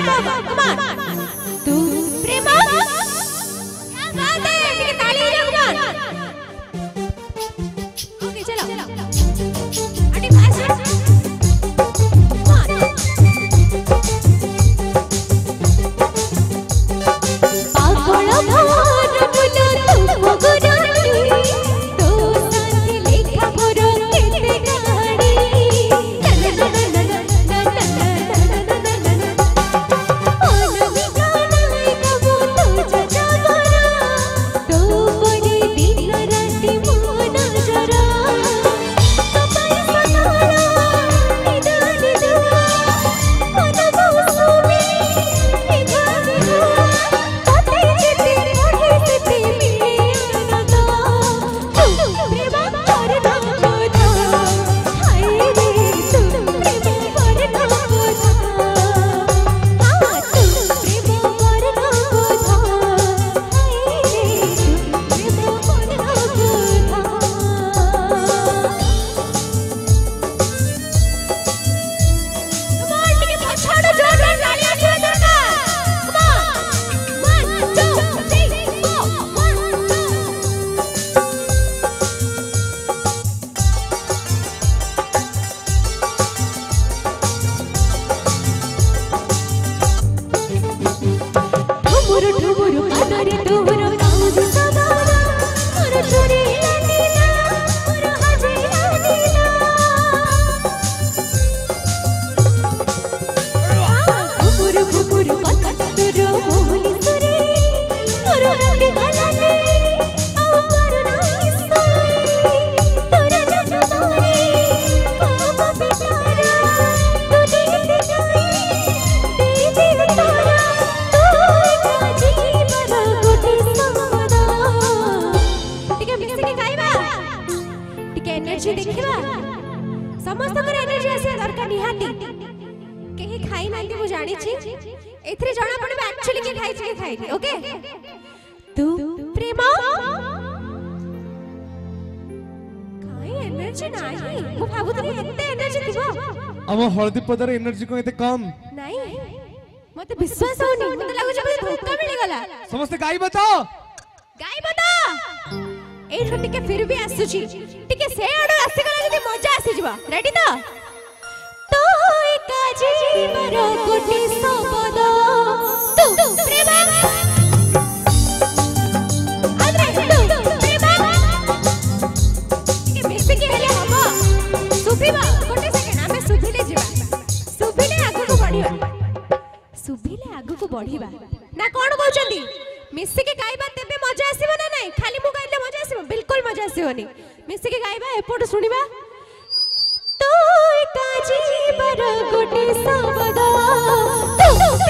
Come on. तू प्रेमा क्या बात है ठीक है ताली बजाओ come on. ओके चलो आंटी फास्ट पागल भोर बुला तुम गुरानी तो साथ लेखा मोरो केते गाड़ी हळदीपदार एनर्जी को एते कम नहीं मते विश्वास होनी मते लागो जे धोखा मिल गला समस्त गाई बता ए टिके फिर भी आसुची टिके से आडो आसी गला जदी मजा आसी जीवा रेडी तो एका जीवर कोटी सबद तू प्रेमा आद्रे तू प्रेमा टिके मिस के हेले हबो सुफीबा कोटे सेकेंड हमें सुभिले जीवा सुभिले आगु को बढ़िबा ना कोन कहउचंदी मिसी के गाइबा तेबे मजा आसीबो ना नहीं खाली मु गाइले मजा आसीबो बिल्कुल मजा आसीबोनी मिसी के गाइबा एपोट सुनिबा तो एका जीवर गोटे सबद